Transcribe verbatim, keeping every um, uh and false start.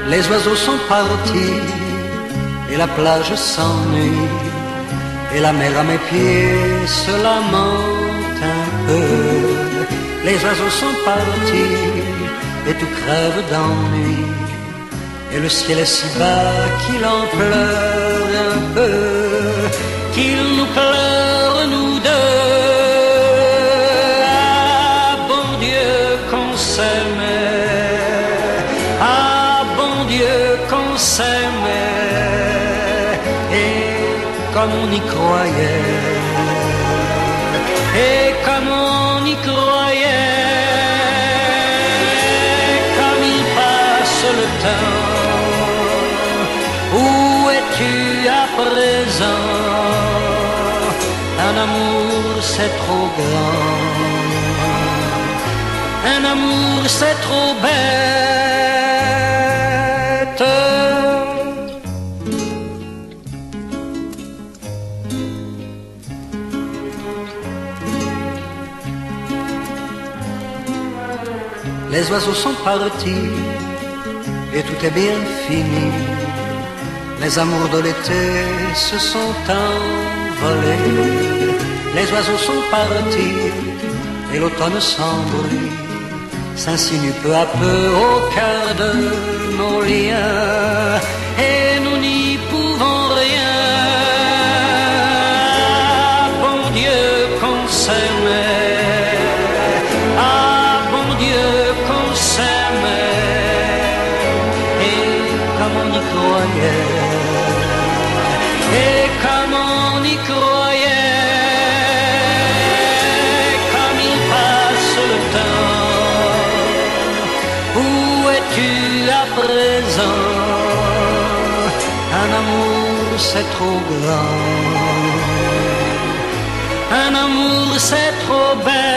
Les oiseaux sont partis et la plage s'ennuie, et la mer à mes pieds se lamente un peu. Les oiseaux sont partis et tout crève d'ennui, et le ciel est si bas qu'il en pleure un peu, qu'il nous pleure nous deux. Ah bon Dieu qu'on s'aimait, ah bon Dieu qu'on s'aimait, et comme on y croyait, et comme on y croyait, comme il passe le temps. Où es-tu à présent? Un amour c'est trop grand, un amour c'est trop bête. Les oiseaux sont partis et tout est bien fini. Les amours de l'été se sont envolés. Les oiseaux sont partis et l'automne sans bruit s'insinue peu à peu au cœur de nos liens, et nous n'y pouvons rien. Ah bon Dieu qu'on s'aimait, ah bon Dieu qu'on s'aimait, et comme on y croyait, et comme on y croyait, comme il passe le temps. Où es-tu à présent? Un amour c'est trop grand, un amour c'est trop bête.